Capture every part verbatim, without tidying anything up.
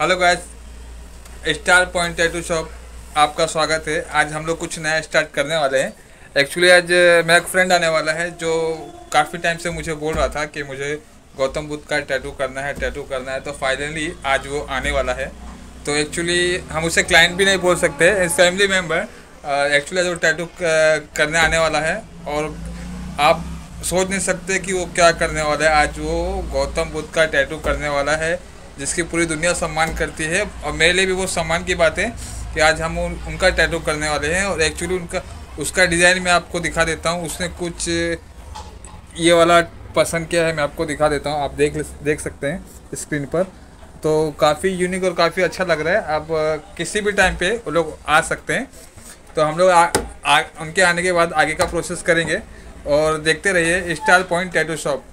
Hello guys, star point tattoo shop आपका स्वागत है। आज हम लोग कुछ नया स्टार्ट करने वाले हैं। एक्चुअली आज मेरा एक फ्रेंड आने वाला है जो काफ़ी टाइम से मुझे बोल रहा था कि मुझे गौतम बुद्ध का टैटू करना है टैटू करना है तो फाइनली आज वो आने वाला है। तो एक्चुअली हम उसे क्लाइंट भी नहीं बोल सकते, इस फैमिली मेम्बर। एक्चुअली आज वो टैटू करने आने वाला है और आप सोच नहीं सकते कि वो क्या करने वाला है। आज वो गौतम बुद्ध का टैटू करने वाला है जिसकी पूरी दुनिया सम्मान करती है और मेरे लिए भी वो सम्मान की बात है कि आज हम उन, उनका टैटू करने वाले हैं। और एक्चुअली उनका उसका डिज़ाइन मैं आपको दिखा देता हूँ। उसने कुछ ये वाला पसंद किया है, मैं आपको दिखा देता हूँ। आप देख देख सकते हैं स्क्रीन पर। तो काफ़ी यूनिक और काफ़ी अच्छा लग रहा है। आप किसी भी टाइम पे वो लोग आ सकते हैं। तो हम लोग आ, आ, उनके आने के बाद आगे का प्रोसेस करेंगे और देखते रहिए star point tattoo shop.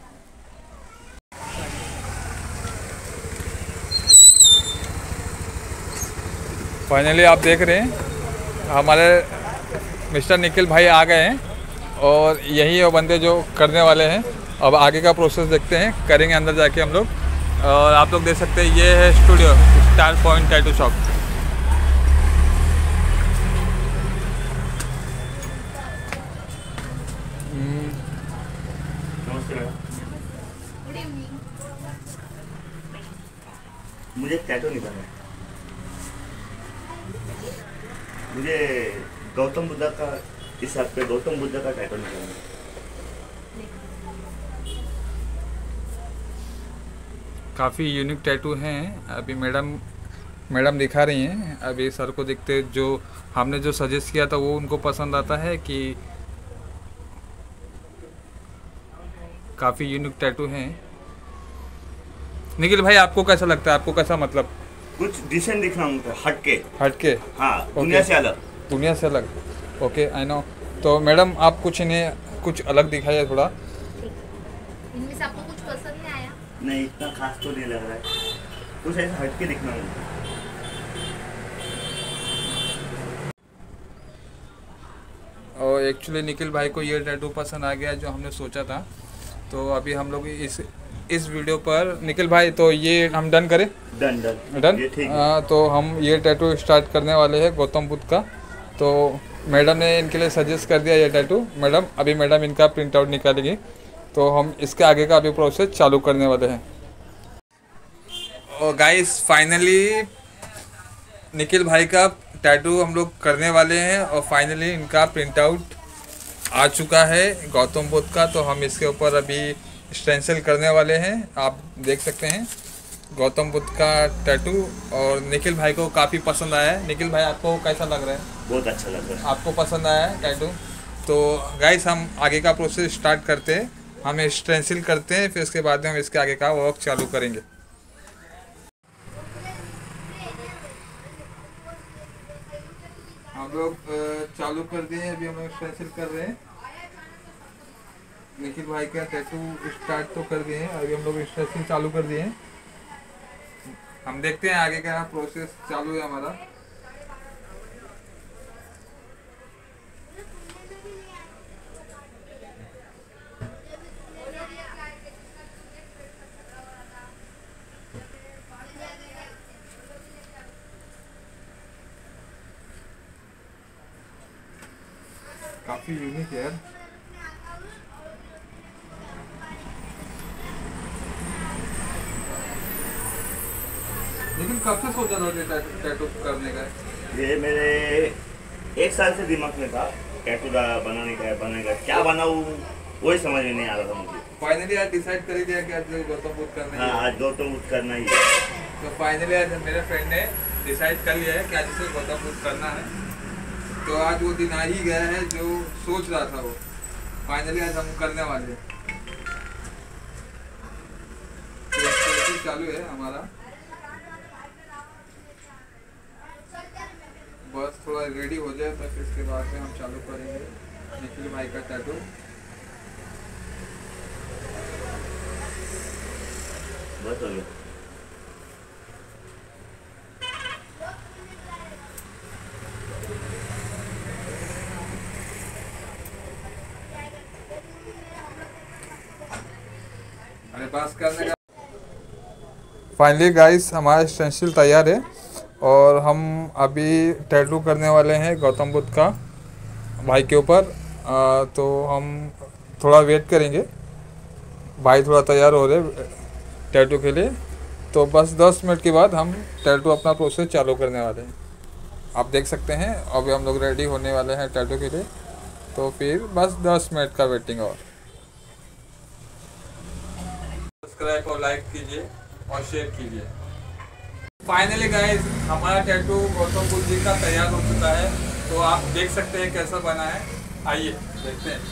Finally आप देख रहे हैं हमारे मिस्टर निखिल भाई आ गए हैं और यही वो बंदे जो करने वाले हैं। अब आगे का प्रोसेस देखते हैं, करेंगे अंदर जाके हम लोग। और आप लोग देख सकते हैं ये है studio star point tattoo shop. मुझे टैटू नहीं करना, मुझे गौतम बुद्ध का इस हद पे गौतम बुद्ध का टैटू नहीं करना। काफ़ी यूनिक टैटू हैं। अभी मैडम मैडम दिखा रही हैं। अभी सर को देखते जो हमने जो सजेस्ट किया था वो उनको पसंद आता है कि काफ़ी यूनिक टैटू हैं। निखिल भाई आपको कैसा लगता है, आपको कैसा मतलब? कुछ डिसेंट दिखना मुझे, हटके हटके। हाँ, दुनिया से अलग। दुनिया से अलग, ओके आई नो। तो मैडम आप कुछ इन्हें कुछ अलग दिखाइए थोड़ा। इनमें से आपको कुछ पसंद नहीं आया? नहीं, इतना खास तो नहीं लग रहा है, कुछ ऐसा हटके दिखना मुझे। और एक्चुअली निखिल भाई को ये टैटू पसंद आ गया जो हमने सोचा था। तो अभी हम लोग इस इस वीडियो पर निखिल भाई तो ये हम डन करें। डन डन डन ये ठीक है। आ, तो हम ये टैटू स्टार्ट करने वाले हैं गौतम बुद्ध का। तो मैडम ने इनके लिए सजेस्ट कर दिया ये टैटू। मैडम अभी मैडम इनका प्रिंट आउट निकालेंगी तो हम इसके आगे का अभी प्रोसेस चालू करने वाले हैं। और गाइस फाइनली निखिल भाई का टैटू हम लोग करने वाले हैं और फाइनली इनका प्रिंट आउट आ चुका है गौतम बुद्ध का। तो हम इसके ऊपर अभी स्टेंसिल करने वाले हैं। आप देख सकते हैं गौतम बुद्ध का टैटू और निखिल भाई को काफ़ी पसंद आया है। निखिल भाई आपको कैसा लग रहा है? बहुत अच्छा लग रहा है। आपको पसंद आया है टैटू? तो गाइस हम आगे का प्रोसेस स्टार्ट करते हैं। हम स्टेंसिल करते हैं, फिर उसके बाद में हम इसके आगे का वर्क चालू करेंगे। हम लोग चालू कर दिए, अभी हम लोग स्टेंसिल कर रहे हैं। निखिल भाई का टैटू स्टार्ट तो कर दिए हैं, अभी हम लोग स्टेंसिल चालू कर दिए हैं। हम देखते हैं आगे का प्रोसेस चालू है हमारा। काफी यूनिक है यार। लेकिन कब से सोचा था टैटू करने का? ये मेरे एक साल से दिमाग में था टैटू बनाने का है, बनाने का क्या बनाऊँ वही समझ में नहीं आ रहा था मुझे। फाइनली आज डिसाइड कर ही दिया कि आज गौतम बुद्ध करना हाँ, है। आज गौतम बुद्ध करना ही है। तो फाइनली आज मेरे फ्रेंड ने डिसाइड कर लिया है कि आज इसे गौतम बुद्ध करना है। तो आज वो दिन आ ही गया है जो सोच रहा था वो। फाइनली आज हम करने वाले हैं। तो चालू है हमारा, बस थोड़ा रेडी हो जाए तो फिर इसके बाद में हम चालू करेंगे निखिल भाई का टैटू। बस हो गया। अरे पास करने का फाइनली गाइस हमारा स्टेंसिल तैयार है और हम अभी टैटू करने वाले हैं गौतम बुद्ध का भाई के ऊपर। आ, तो हम थोड़ा वेट करेंगे, भाई थोड़ा तैयार हो रहे टैटू के लिए। तो बस दस मिनट के बाद हम टैटू अपना प्रोसेस चालू करने वाले हैं। आप देख सकते हैं अभी हम लोग रेडी होने वाले हैं टैटू के लिए। तो फिर बस दस मिनट का वेटिंग और सब्सक्राइब और लाइक कीजिए और शेयर कीजिए। फाइनली गाइस हमारा टैटू गौतम बुद्ध जी का तैयार हो चुका है। तो आप देख सकते हैं कैसा बना है, आइए देखते हैं।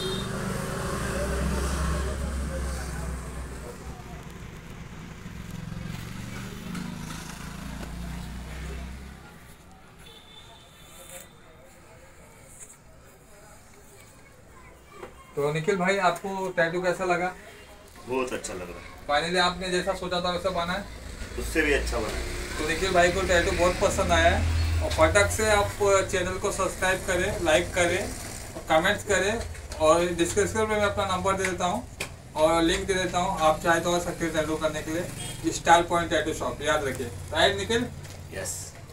तो निखिल भाई आपको टैटू कैसा लगा? बहुत अच्छा लग रहा है, फाइनली आपने जैसा सोचा था वैसा बना है? उससे भी अच्छा बना है। तो निखिल भाई को टैटू बहुत पसंद आया है और फटक से आप चैनल को सब्सक्राइब करें, लाइक करें और कमेंट्स करें। और डिस्क्रिप्शन में मैं अपना नंबर दे देता हूँ और लिंक दे देता हूँ, आप चाहे तो आ सकते हैं टैटू करने के लिए। स्टाइल पॉइंट टैटू शॉप, याद रखिए। राइट निखिल? यस।